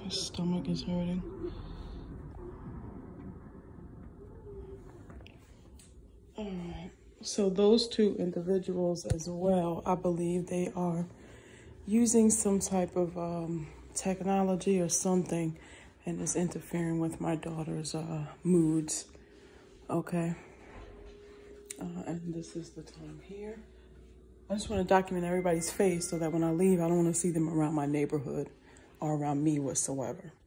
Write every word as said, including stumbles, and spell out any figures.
My stomach is hurting. All right. So those two individuals as well, I believe they are using some type of um, technology or something, and it's interfering with my daughter's uh, moods. Okay. Uh, and this is the time here. I just want to document everybody's face so that when I leave, I don't want to see them around my neighborhood or around me whatsoever.